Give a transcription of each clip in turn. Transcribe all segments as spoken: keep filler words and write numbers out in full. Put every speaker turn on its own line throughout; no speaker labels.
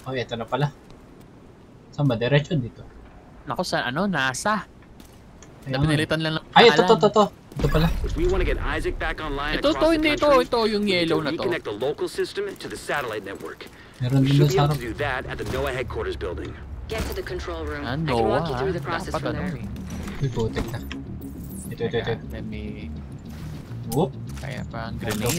Oh, eto na pala. Saan ba? Diretso dito.
Naku, sa ano? NASA.
Ayun.
Napinilitan lang ng
Ay, ito, ito, ito, ito. Ito pala.
We want to get Isaac back online
Ito,
across
ito,
the
hindi ito.
country.
Ito, yung yellow na to.
Reconnect the local system to the satellite network.
Meron
We
din
should
doon
be
sa
able
harap.
to do that at the NOAA headquarters building.
Get to the control room.
Ah,
I can
NOAA.
walk you through the process
Dapat
from
ano
there.
eh.
Uy, putik na. Ito, ito, ito.
Teka, let me...
Whoop.
Kaya pa ang grenade.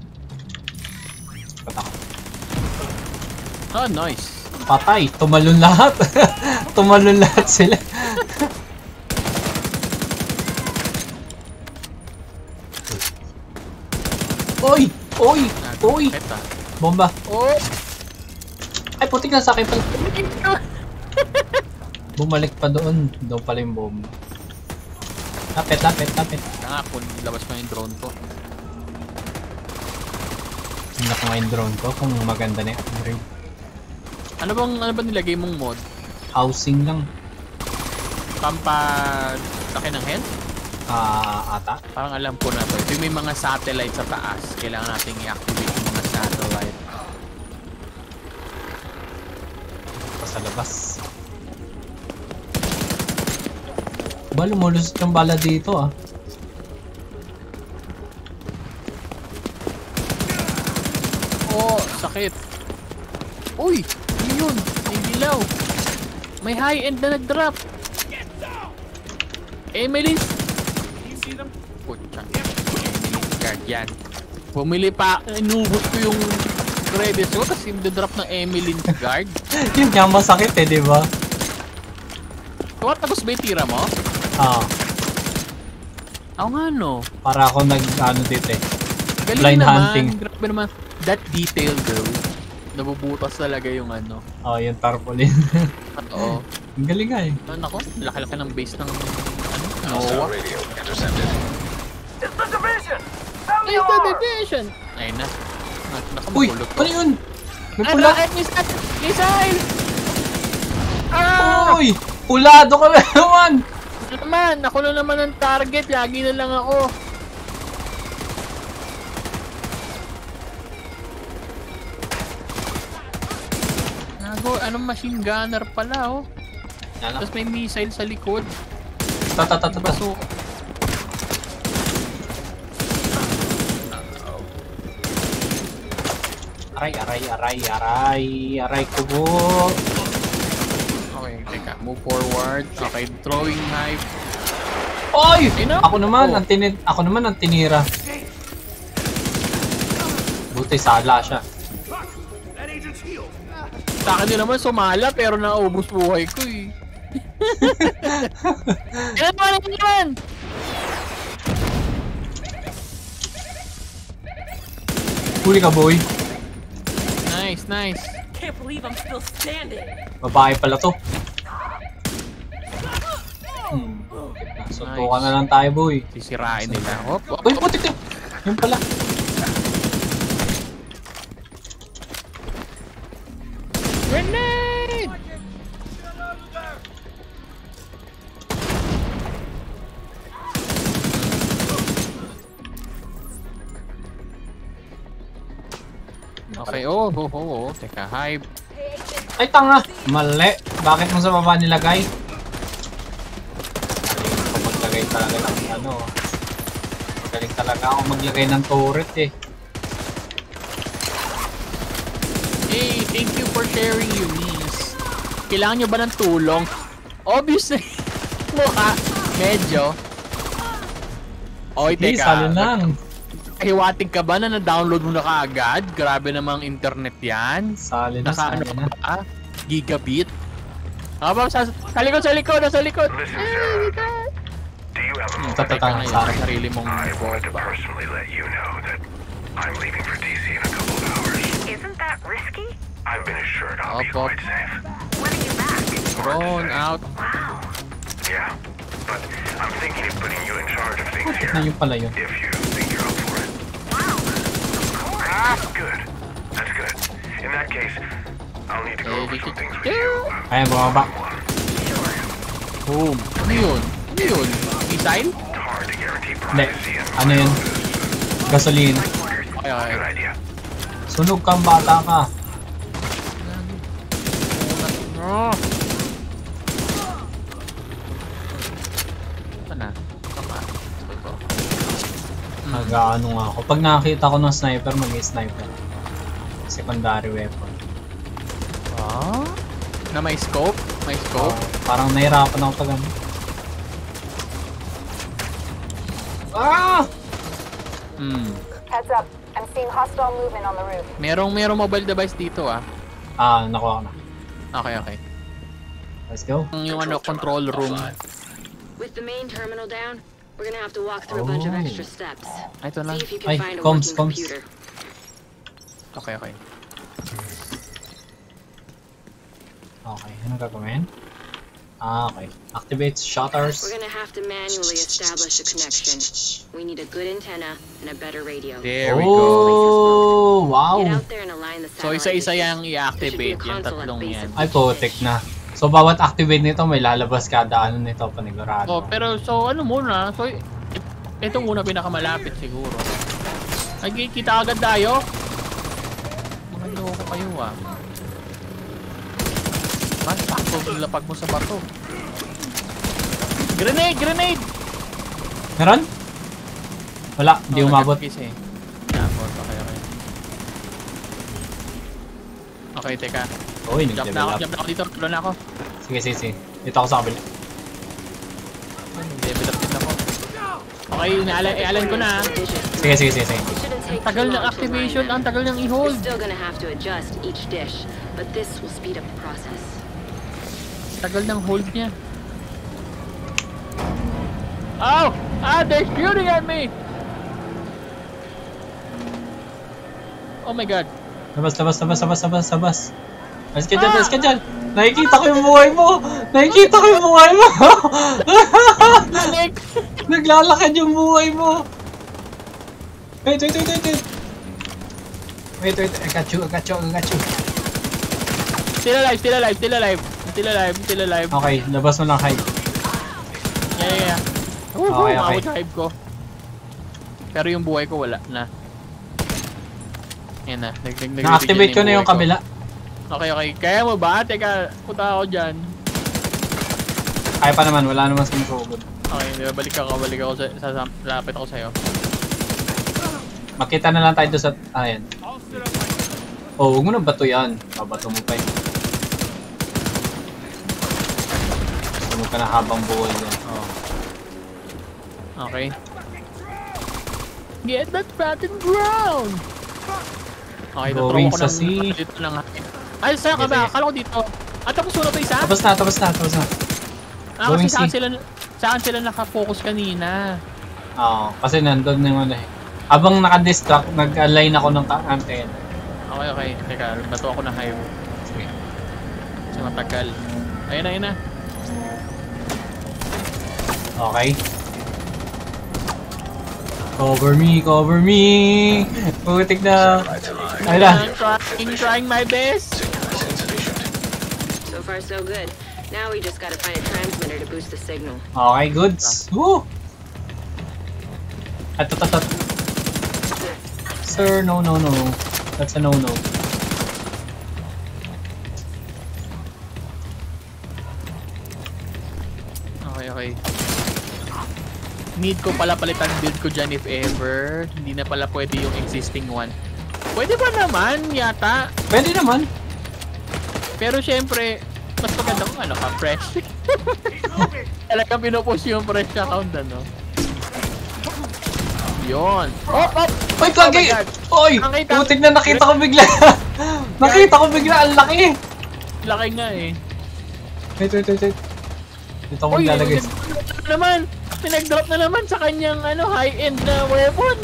Pataka.
Oh, nice.
Patay. Tumalon lahat. Tumalon lahat sila. Oy! Oy! Oy!
Bakit ah?
Bomba.
Oh!
Ay, putik na sa akin pala. Bumalik pa doon. Doon pala yung bomba. Lapit, lapit, lapit.
Kaya nga, kung labas mo yung drone ko.
Tingnan ko nga yung drone ko kung maganda na yung upgrade.
Ano bang, ano ba nilagay mong mod?
Housing lang.
Pampa-laki ng health?
Ah, ata.
Parang alam ko na to. Ito yung may mga satellite sa taas. Kailangan natin i-activate yung mga satellite.
Pa sa labas. Ba, lumulusot yung bala dito ah.
Oh, sakit. Uy! Ano yun? May dilaw. May high-end na nag-drop. Emily's. Putya. Emily's card yan. Bumili pa. Inubos ko yung credits ko kasi drop ng Emily's guard.
Yun nga masakit eh, di ba?
What? Tapos ba yung tira mo?
Ah,
Oo nga no.
para ako nag ano dito eh.
Galing
Blind
naman.
hunting.
Grabe naman. That detail though. Nabubutas talaga yung ano.
Oh, yung tarpaulin.
Oo.
Ang galing nga eh.
Ano ako? Laki-laki ng base ng ano?
Hostile
NOAA.
radio intercepted.
It's the division! Sound the
It's the
alarm!
division! Ayun na.
Uy,
Nakamagulot
ano yun? May
Ano?
pula.
At missile! Missile! Ah!
Uy, pulado ka na naman.
Ano naman? Ako na naman ang target. Lagi na lang ako. Nago, anong machine gunner pala oh.
Ano?
Tapos may missile sa likod.
Ta ta ta ta ta.
Baso.
Aray, aray, aray, aray, aray ko po.
Okay, teka. Move forward. Okay, throwing knife.
Oy!
Ayun na.
Ako naman,
Oh.
ang tinid, ako naman ang tinira. Buti sala siya.
That agent's healed.
Sa akin din naman sumala pero naubos buhay ko eh. Ilan mo na yan?
Huli ka, boy.
Nice, nice.
Can't believe I'm still standing.
Babae pala to. Hmm. Suntukan na lang tayo, boy.
Sisirain nila. Hop, hop,
Uy,
hop.
putik na. Yun pala.
Grenade! Okay, oh, oh, oh, oh. Teka, hive.
Ay, tanga. Mali. Bakit mo sa baba nilagay? Galing ko maglagay talaga ng ano. Galing talaga ako maglagay ng turret eh.
Hey, thank you for sharing, Eunice. Kailangan nyo ba ng tulong? Obviously, mukha, medyo. Oy,
Hey,
teka.
salo lang.
Hiwatig ka ba na na-download mo na kaagad? Grabe namang internet yan.
Sali na,
Naka ano
sali
ka
na.
ba? Gigabit? Habang sa, sa likod, sa likod, sa likod!
Listen, Sarah. Do you have a moment?
Tatatang
Teka na
sa
yun, sa sarili mong
I wanted to
bomba.
personally let you know that I'm leaving for D C in a couple of hours.
Isn't that risky?
I've been assured I'll be
Up, up.
quite safe.
When are you back?
Drone out.
Wow.
Yeah, but I'm thinking of putting you in charge of things
Na
here.
yun pala yun.
If you think you're up for it.
Wow. Of course.
Good. That's good. In that case, I'll need to go over some things with
Yeah.
you.
Ayan, bumaba.
Boom. Ano yun? Ano yun? Missile?
It's hard to guarantee
Hindi.
privacy and
Ano yun? Gasoline.
Okay, okay.
good idea.
Sunog kang bata ka.
Oh! Ito na. Tama. Ito.
Nag-ano nga ako. Pag nakakita ko ng sniper, mag-sniper. Secondary weapon.
Ah? Na may scope? May scope?
Uh, parang nahirapan ako pag ano. Ah!
Hmm.
Heads up. I'm seeing hostile movement on the roof.
Merong merong mobile device dito ah.
Ah, nakuha ko na.
Okay, okay.
Let's go.
Yung ano, control room.
With the main terminal down, we're gonna have to walk through a bunch of
Oh.
extra steps.
Ay, ito na.
See if you can
Ay,
find a
comms,
working
comms.
computer.
Okay, okay.
Okay, ano gagawin? Ah, okay. Activate shutters.
We're gonna have to manually establish a connection. We need a good antenna and a better radio.
There we go.
Oh, wow.
Get out there and align the
So,
satellite
isa-isa
dishes.
yung i-activate
There should be a
yung
console at
tatlong
base
yan.
of
Ay, putik na. So, bawat activate nito, may lalabas kada ano nito, panigurado.
Oh, pero so ano muna? So, i- ito muna pinakamalapit siguro. Ay, kita agad tayo. Mga loko kayo ah. Man, sakto lapag mo sa bato. Grenade! Grenade!
Meron? Wala, hindi
Oh,
umabot.
nagkakis eh. Tapos, okay, okay. Okay, teka.
Uy,
Jump na ako,
nag-level up.
jump na ako dito. Tulo na ako.
Sige, sige, sige. Dito ako sa kabila.
Level up din ako. Okay, inaalan ko na.
Dishes.
Sige, sige, sige, sige.
It shouldn't take
Tagal
too
ng
long to
activation,
align
ang
them.
tagal ng
You're
i-hold.
still gonna have to adjust each dish, but this will speed up the process.
Tagal ng hold niya. Oh! Ah, they're shooting at me! Oh my god.
Labas, labas, labas, labas, labas, labas. Alis ka dyan, alis ka dyan. Nakikita ko yung buhay mo. Nakikita ko yung buhay mo.
Nick!
Naglalakad yung buhay mo. Wait, wait, wait, wait, wait. Wait, wait, I got you, I got you, I got you.
Still alive, still alive, still alive. Still alive, still alive.
Okay, labas mo lang hide.
Yeah, yeah, yeah. Uh,
Okay,
uh,
okay.
Ako drive ko. Pero yung buhay ko wala na. Yan na. Nag nag
Na-activate ko na yung
buhay
kabila.
Okay, okay. Kaya mo ba? Teka, punta ako dyan.
Kaya pa naman, wala naman sumusugod.
Okay, di ba? Balik ako, balik ako sa, sa, sa lapit ako sa'yo.
Makita na lang tayo doon sa... Ayan. Oh, huwag mo na bato yan. Babato mo pa yun. Sunog ka na habang buhay yan.
Oh. Okay. Get that rotten ground! Okay,
Going
tuturo ko
sa
ng
sea.
dito ng ay, saan ka
Sige,
ba?
sige.
Akala ko dito. At tapos sunod pa isa?
Tapos na, tapos na, tapos na.
Ah, kasi
going
saan
sea.
sila, saan sila nakafocus kanina?
Oo, kasi nandun na yung ano eh. Habang naka-distract, nag-align ako ng antenna.
Okay, okay. Teka, bato ako ng hive.
Sige.
Kasi matagal. Ayun na, ayun na.
Okay. Cover me, cover me! Putik na! Ayun na.
I'm trying, trying my best.
So far, so good. Now we just gotta find a transmitter to boost the signal.
Okay, goods. Woo! At at at. Sir, no, no, no. That's a no-no.
Okay, okay. Need ko pala palitan build ko dyan if ever. Hindi na pala pwede yung existing one. Pwede ba naman yata?
Pwede naman.
Pero syempre, mas maganda kung ano ka, fresh. Talagang pinupush yung fresh account, ano? Yun. Op, op!
Uy,
Oh my
kagi!
God.
Uy!
Nakita-
Putik na nakita ko bigla. Nakita ko bigla, ang laki!
Laki nga eh.
Wait, wait, wait, wait. Dito ako
Uy,
maglalagay.
pinag-drop na naman! Pinag-drop na naman sa kanyang ano, high-end na weapon!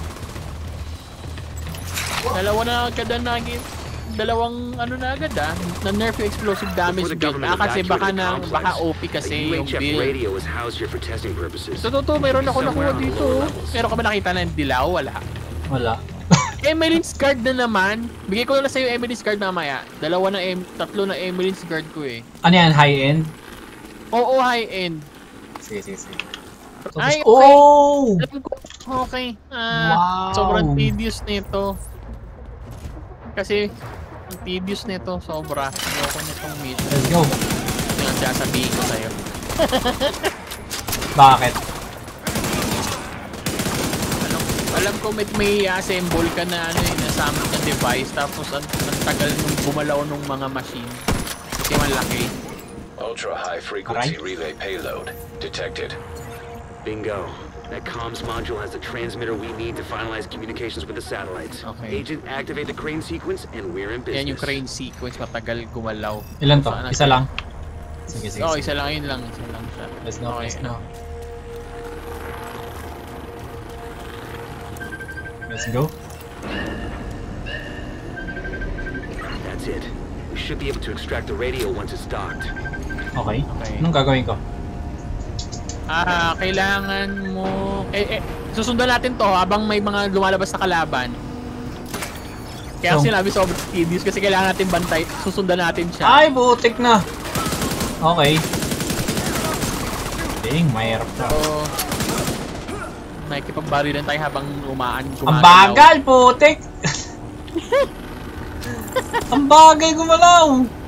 Dalawa na agad ang naging... Dalawang ano na agad ah, na-nerf yung explosive damage
Before the
build.
government
Oh,
Ah, kasi baka
evacuated the
na,
complex,
baka O P
a
kasi
U
yung
H F
build.
radio is housed here for testing purposes.
So totoo, meron ako nakuha
Somewhere on the
dito.
lower levels.
Meron ka ba nakita ng dilaw? Wala.
Wala.
Emmeline's guard na naman. Bigay ko na sa'yo yung Emmeline's guard mamaya. Dalawa na, em tatlo na Emmeline's guard ko eh.
Ano yan, high-end?
Oo, high-end.
Sige, sige, sige.
Ay, okay.
Oh!
Alam ko. Okay. Ah,
Wow.
sobrang tedious nito. Kasi, Ang tedious nito, sobra. Ayoko nitong mission.
Let's go.
Ito yung sasabihin ko sa'yo.
Bakit?
Alam ko may, may assemble ka na ano yun, nasamit ng device tapos ang, ang tagal nung bumalaw nung mga machine. Kasi malaki.
Ultra high frequency relay payload detected.
Bingo. That comms module has the transmitter we need to finalize communications with the satellites.
Okay.
Agent, activate the crane sequence and we're in business.
Yan yung crane sequence, matagal gumalaw.
Ilan to?
Saan
Isa
natin-
lang? Sige, sige.
Oo,
sige.
isa lang, yun lang. Isa lang siya.
Let's go,
Okay,
let's go. Let's go.
That's it. We should be able to extract the radio once it's docked.
Okay.
Okay.
Anong gagawin ko?
Ah, kailangan mo... Eh, eh, susundan natin to habang may mga lumalabas na kalaban. Kaya
So-
sinabi sobrang tedious kasi kailangan natin bantay. Susundan natin siya.
Ay, butik na! Okay. Ding, mahirap na.
So, nakikipagbarilan tayo habang umaan,
Ang
gumagalaw.
bagal, putik! Ang bagay gumalaw!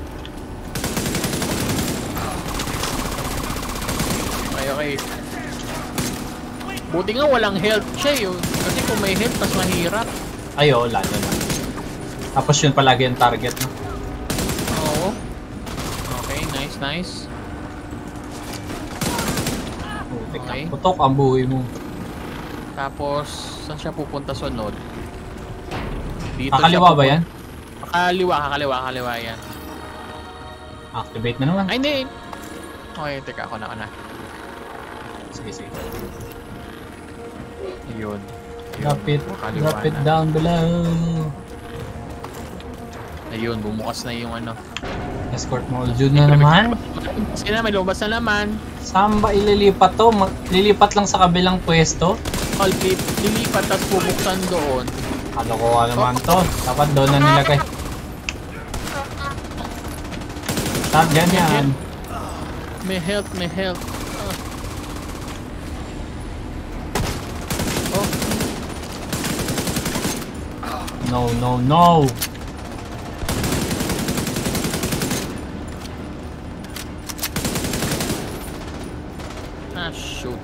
Okay, okay. Buti nga walang health siya yun. Kasi kung may health, mas mahirap.
Ay, oo, lalo na. Tapos yun palagi yung target, no?
Oo. Okay, nice, nice.
Putik na.
Okay.
Putok ang buhay mo.
Tapos, saan siya pupunta sunod? Dito
Kakaliwa
siya
ba yan?
pupunta- Kakaliwa, kakaliwa, kakaliwa yan.
Activate na naman.
Ay, hindi. Okay, teka, ako na, ako na.
Sige, sige.
Yun.
Drop it,
Kakaliwa
drop it
na.
down below.
Ayun, bumukas na yung ano.
Escort module na naman.
Sige na, may lumabas na naman.
Saan ba ililipat to? Mag- lilipat lang sa kabilang pwesto?
All clip, lilipat at bubuksan doon.
Kalokohan naman to. Dapat doon na nilagay. Tag ganyan.
May health, may health. Ah. Oh,
No, no, no.
ah, shoot.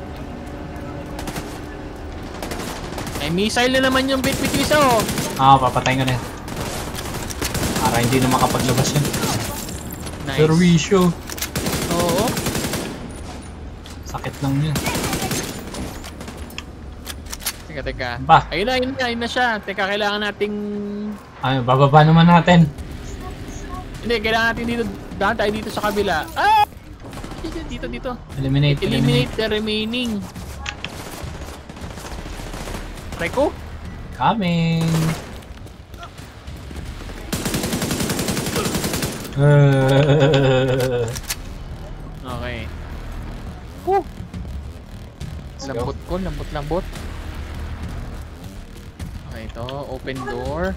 Ay, missile na naman yung bit-bit-isa, oh.
Ah, papatayin ko na yan. Para hindi na makapaglabas yun.
Nice.
Servisyo.
Oo.
Sakit lang yun.
Teka, teka.
Ba?
Ayun na, ayun na, ayun na siya. Teka, kailangan nating...
Ano, bababa naman natin.
Hindi, kailangan natin dito. Dahan tayo dito sa kabila. Ah! Dito, dito, dito.
Eliminate, eliminate.
Eliminate the remaining. Reko?
Coming. Uh,
Okay. Woo!
Let's go.
Lambot ko, lambot, lambot. Okay, ito. Open door.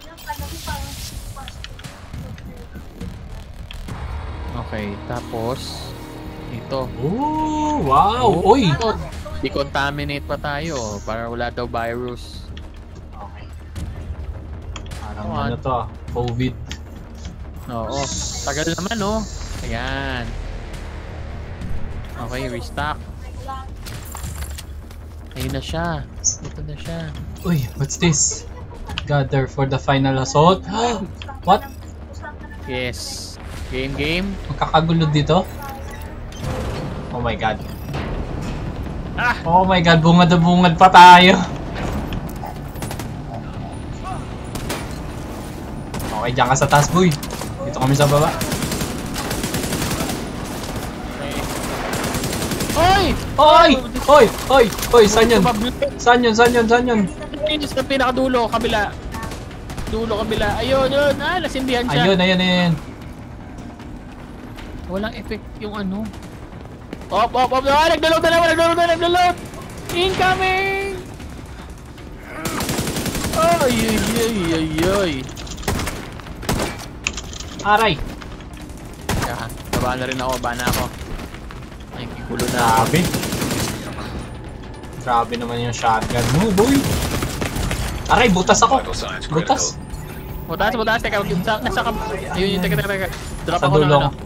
Okay, tapos ito.
Ooh, wow. Uy.
Ito, decontaminate pa tayo para wala daw virus.
Okay. Parang
Come on.
ano to ah. COVID.
Oo. Tagal naman, no? Ayan. Okay, restock. Ayun na siya. Ito na siya.
Uy, what's this? Gather for the final assault. What?
Yes. Game, game.
Magkakagulo dito? Oh my god.
Ah!
Oh my god, bungad na bungad pa tayo. Okay, dyan ka sa taas, boy. Dito kami sa baba.
Oy!
Oy! Oy! Oy! Oy! Saan yun?
Pablo-
Saan yun? Saan yun? Saan yun?
Ayun, sa pinakadulo, kabila. Dulo, kabila. Ayun, yun. Ah, nasindihan siya.
Ayun, ayun, ayun.
Walang effect yung ano. Op, op, op. Ah, nagdaload na naman, nagdaload na, nagdaload. Incoming! Ay, ay, ay, ay, ay.
Aray!
Teka, baba na rin ako, baba na ako. Ay, kikulo na ako.
Grabe. Grabe naman yung shotgun mo, boy. Aray, butas ako.
Vital signs
Butas.
critical.
Butas, butas, teka, sa, nasa kam... Ayun yung, teka, teka, teka. Drop
Sa
ako ng
dulo.
ano.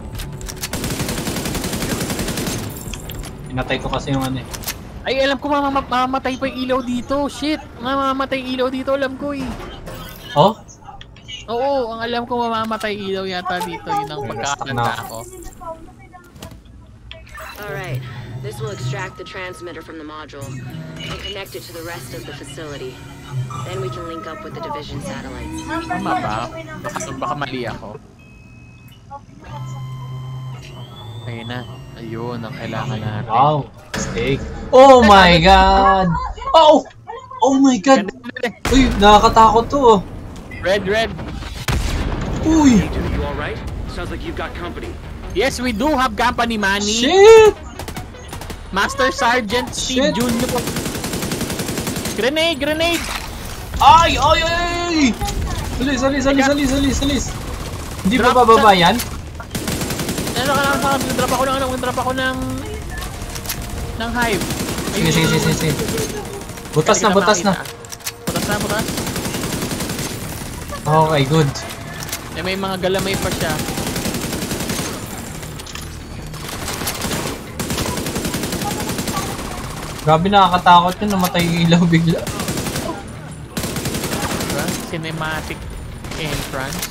Pinatay ko kasi yung ano eh.
Ay, alam ko mamam mamamatay pa yung ilaw dito. Shit! Mamamatay yung ilaw dito, alam ko eh.
Oh?
Oo, ang alam ko mamamatay ilaw yata dito. Yun ang pagkakanda ako.
Alright, this will extract the transmitter from the module and connect it to the rest of the facility. Then we can link up with the division satellites.
Tama ba? Baka, baka mali ako. Ayun na. Ayun, ang kailangan natin.
Wow. Mistake. Oh my god! Oh! Oh my god! Uy, nakakatakot to oh.
Red, red.
Uy!
Hey, dude, you alright? Sounds like you've got company.
Yes, we do have company, Manny.
Shit!
Master Sergeant Steve
Shit.
Junior Grenade, grenade!
Ay! Ay! Ay! Salis, salis, salis, salis, salis, salis. Hindi ba
Drop
bababa yan?
Ano ka lang sa drop ako ng ano, drop ako ng ng hive.
Sige, sige, sige, sige. Butas na, butas na.
Butas na, butas.
Okay, good.
Eh, may mga galamay pa siya.
Grabe nakakatakot yun, namatay yung ilaw bigla.
Diba? Cinematic entrance.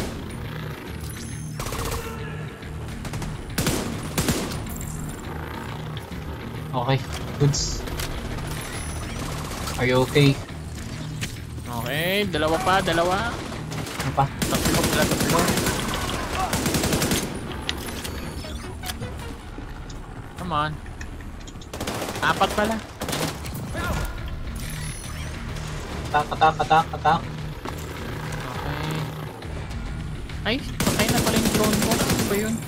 Okay, goods. Are you okay?
Okay, dalawa pa, dalawa.
Ano pa?
Tatlo, pala, tatlo. Come on. Apat pala.
Atak, atak, atak, atak.
Okay. Ay, patay na pala yung drone ko. Ano ba yun?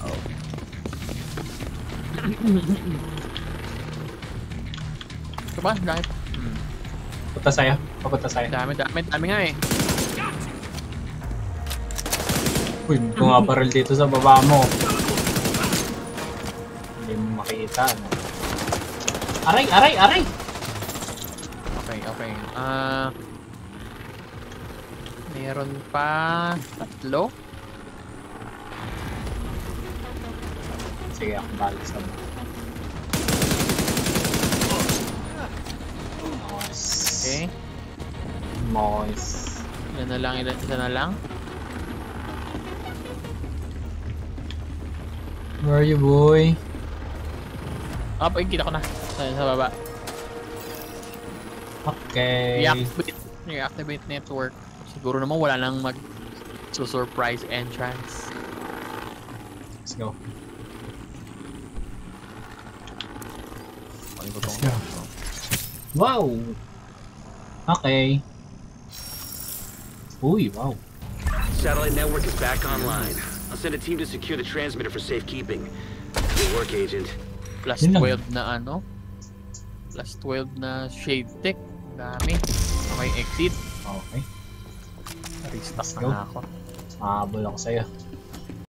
Ito ba? Dami pa. Hmm.
Punta sa'yo, papunta sa'yo.
Dami, dami, dami nga eh.
Uy, bumabaril dito sa baba mo. Hindi mo makita, no? Aray, aray, aray!
Okay, okay. Ah... meron pa... tatlo?
Sige, ako balik sa mo. Nice.
Okay.
Nice.
Ilan na lang, ilan isa na lang.
Where are you, boy?
Ah, oh, kita ko na. Sa, sa baba.
Okay.
I-activate, i-activate network. Siguro naman wala nang mag surprise entrance.
Let's go.
Ano ko tong?
Let's go. Wow! Okay. Uy, wow.
Satellite network is back online. I'll send a team to secure the transmitter for safekeeping. Good work, Agent.
Plus
Yun lang.
twelve na ano? Plus twelve na shade tech. Dami. Okay, exit.
Okay.
Restock
Let's go.
na ako.
Mahabol ako sa'yo.